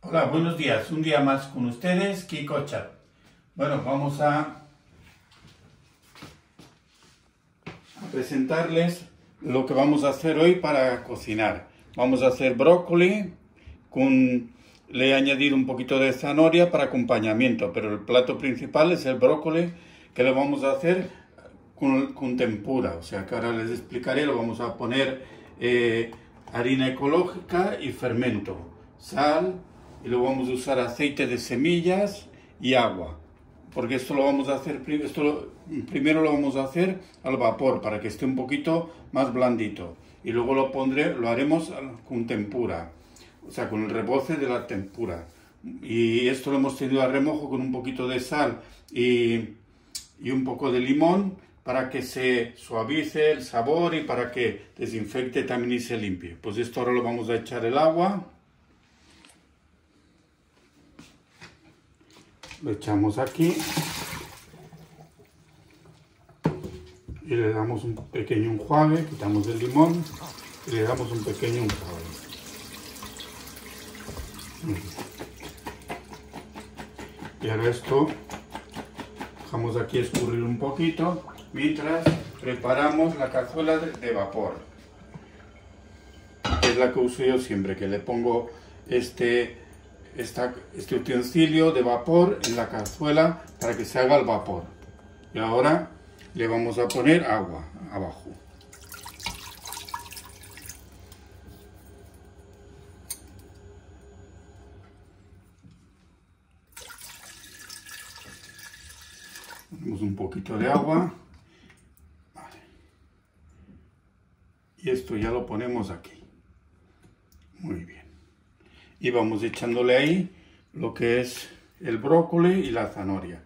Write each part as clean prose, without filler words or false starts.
Hola, buenos días. Un día más con ustedes, Kiko Chat. Bueno, vamos a presentarles lo que vamos a hacer hoy para cocinar. Vamos a hacer brócoli le he añadido un poquito de zanahoria para acompañamiento, pero el plato principal es el brócoli que lo vamos a hacer con tempura. O sea que ahora les explicaré. Lo vamos a poner harina ecológica y fermento, sal, y luego vamos a usar aceite de semillas y agua, porque esto lo vamos a hacer primero lo vamos a hacer al vapor para que esté un poquito más blandito, y luego lo haremos con tempura, o sea, con el reboce de la tempura. Y esto lo hemos tenido a remojo con un poquito de sal y un poco de limón para que se suavice el sabor y para que desinfecte también y se limpie. Pues esto ahora lo vamos a echar el agua. Lo echamos aquí y le damos un pequeño enjuague, quitamos el limón y le damos un pequeño enjuague. Y ahora esto dejamos aquí escurrir un poquito mientras preparamos la cazuela de vapor, que es la que uso yo siempre, que le pongo este utensilio de vapor en la cazuela para que se haga el vapor. Y ahora le vamos a poner agua abajo. Ponemos un poquito de agua. Vale. Y esto ya lo ponemos aquí. Muy bien. Y vamos echándole ahí lo que es el brócoli y la zanahoria.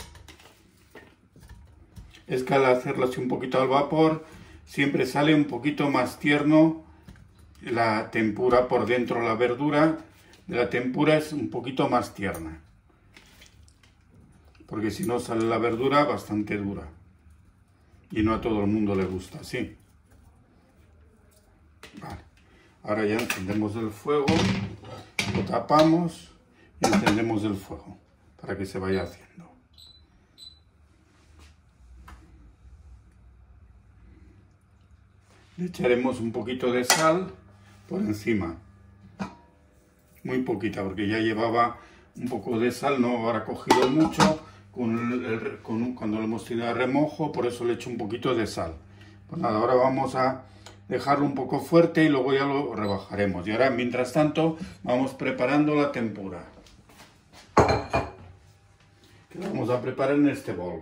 Es que al hacerlo así un poquito al vapor, siempre sale un poquito más tierno la tempura por dentro. La verdura de la tempura es un poquito más tierna, porque si no sale la verdura bastante dura. Y no a todo el mundo le gusta así. Vale. Ahora ya encendemos el fuego. Lo tapamos y encendemos el fuego para que se vaya haciendo. Le echaremos un poquito de sal por encima. Muy poquita, porque ya llevaba un poco de sal, no habrá cogido mucho cuando lo hemos tenido a remojo, por eso le echo un poquito de sal. Pues nada, ahora vamos a dejarlo un poco fuerte y luego ya lo rebajaremos. Y ahora, mientras tanto, vamos preparando la tempura, que la vamos a preparar en este bol.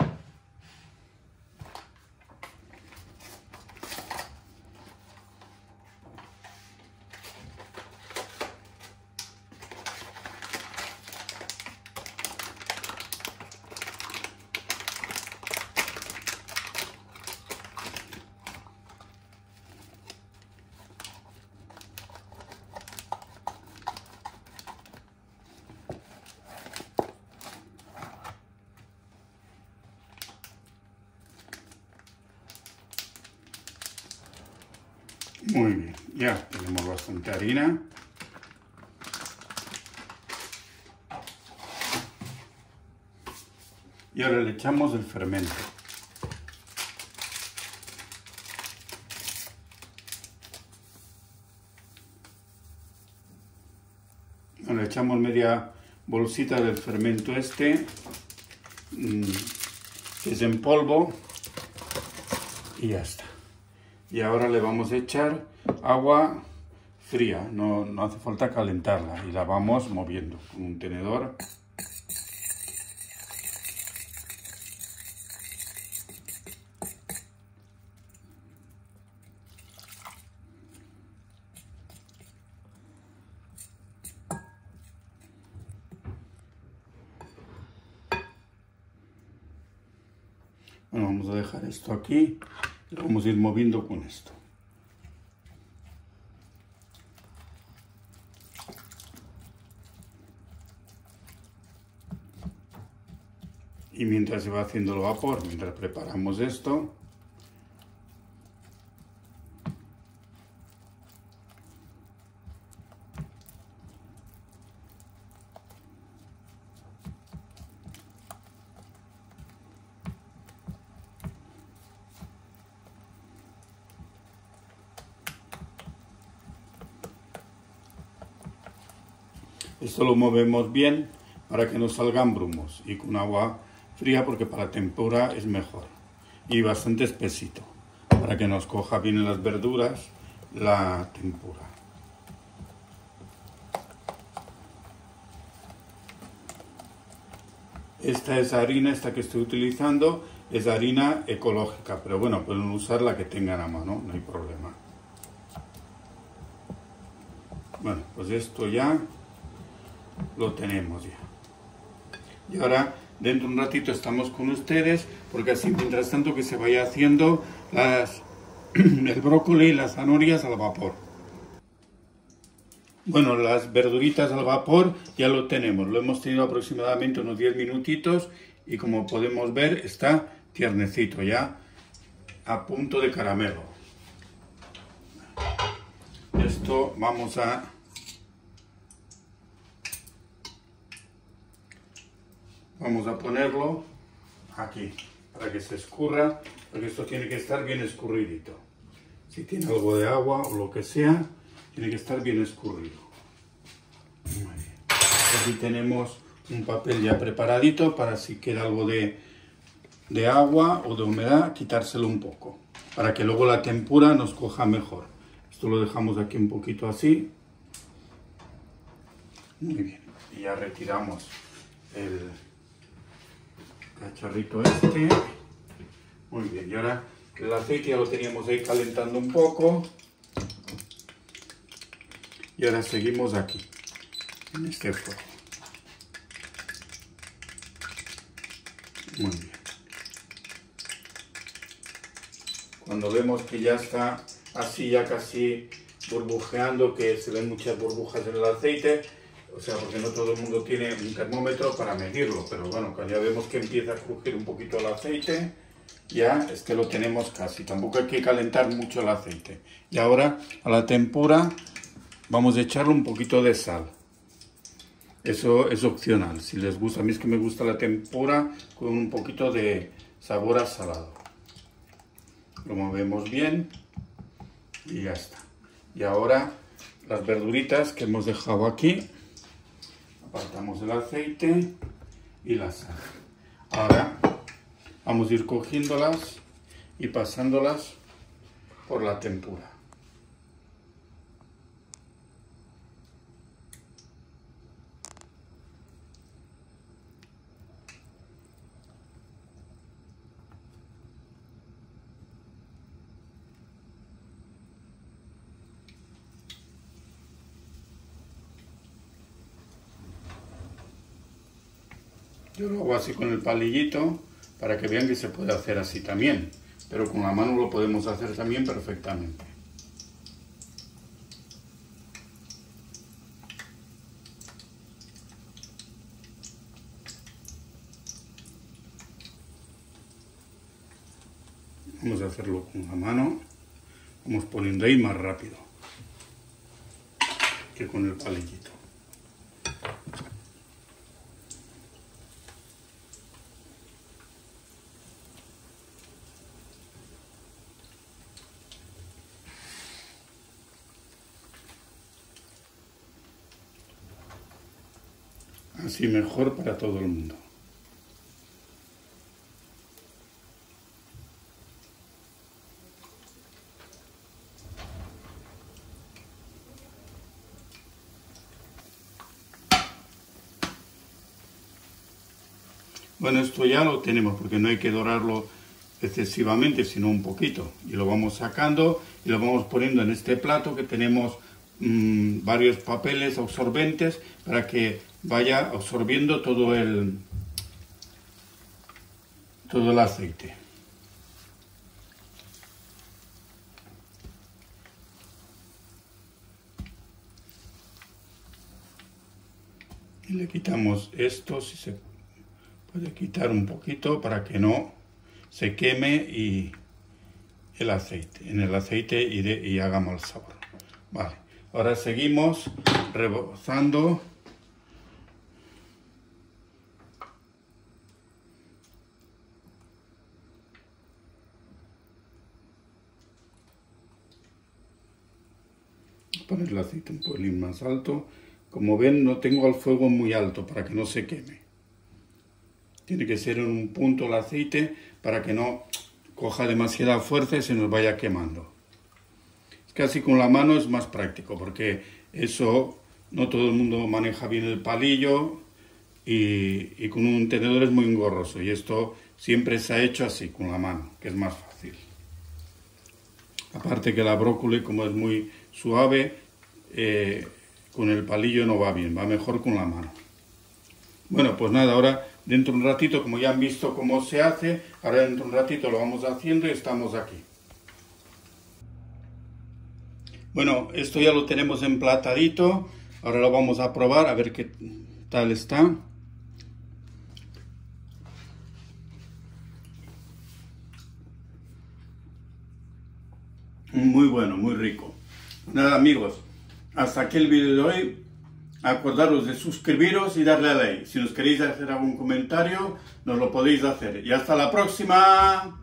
Muy bien, ya tenemos bastante harina. Y ahora le echamos el fermento. Le echamos media bolsita del fermento que es en polvo, y ya está. Y ahora le vamos a echar agua fría, no hace falta calentarla, y la vamos moviendo con un tenedor. Bueno, vamos a dejar esto aquí y lo vamos a ir moviendo con esto. Y mientras se va haciendo el vapor, mientras preparamos esto, Esto lo movemos bien para que no salgan grumos y con agua fría porque para la tempura es mejor. Y bastante espesito para que nos coja bien las verduras la tempura. Esta es harina, esta que estoy utilizando, es harina ecológica, pero bueno, pueden usar la que tengan a mano, no hay problema. Bueno, pues esto ya lo tenemos ya. Y ahora, dentro de un ratito estamos con ustedes, porque así mientras tanto que se vaya haciendo el brócoli y las zanahorias al vapor. Bueno, las verduritas al vapor ya lo tenemos, lo hemos tenido aproximadamente unos 10 minutitos y como podemos ver está tiernecito ya, a punto de caramelo. Esto vamos a ponerlo aquí para que se escurra, porque esto tiene que estar bien escurridito. Si tiene algo de agua o lo que sea, tiene que estar bien escurrido. Muy bien. Aquí tenemos un papel ya preparadito para si queda algo de agua o de humedad, quitárselo un poco, para que luego la tempura nos coja mejor. Esto lo dejamos aquí un poquito así. Muy bien. Y ya retiramos el cacharrito este. Muy bien. Y ahora el aceite ya lo teníamos ahí calentando un poco. Y ahora seguimos aquí, en este fuego. Muy bien. Cuando vemos que ya está así, ya casi burbujeando, que se ven muchas burbujas en el aceite, o sea, porque no todo el mundo tiene un termómetro para medirlo, pero bueno, cuando ya vemos que empieza a crujir un poquito el aceite, ya es que lo tenemos casi. Tampoco hay que calentar mucho el aceite. Y ahora a la tempura vamos a echarle un poquito de sal. Eso es opcional. Si les gusta, a mí es que me gusta la tempura con un poquito de sabor a salado. Lo movemos bien y ya está. Y ahora las verduritas que hemos dejado aquí, apartamos el aceite y la sal. Ahora vamos a ir cogiéndolas y pasándolas por la tempura. Yo lo hago así con el palillito para que vean que se puede hacer así también, pero con la mano lo podemos hacer también perfectamente. Vamos a hacerlo con la mano, vamos poniendo ahí más rápido que con el palillito. Así mejor para todo el mundo. Bueno, esto ya lo tenemos porque no hay que dorarlo excesivamente, sino un poquito. Y lo vamos sacando y lo vamos poniendo en este plato que tenemos varios papeles absorbentes para que vaya absorbiendo todo el aceite. Y le quitamos esto, si se puede quitar un poquito para que no se queme y el aceite y haga mal sabor. Vale, ahora seguimos rebozando. Poner el aceite un poquito más alto Como ven, no tengo el fuego muy alto para que no se queme. Tiene que ser en un punto el aceite para que no coja demasiada fuerza y se nos vaya quemando. Casi con la mano es más práctico porque eso no todo el mundo maneja bien el palillo y con un tenedor es muy engorroso. Y esto siempre se ha hecho así, con la mano, que es más fácil. Aparte que la brócoli, como es muy suave, con el palillo no va bien, va mejor con la mano. Bueno, pues nada, ahora dentro de un ratito, como ya han visto cómo se hace, ahora dentro de un ratito lo vamos haciendo y estamos aquí. Bueno, esto ya lo tenemos emplatadito, ahora lo vamos a probar a ver qué tal está. Muy bueno, muy rico. Nada amigos, hasta aquí el vídeo de hoy. Acordaros de suscribiros y darle a like. Si nos queréis hacer algún comentario, nos lo podéis hacer. Y hasta la próxima.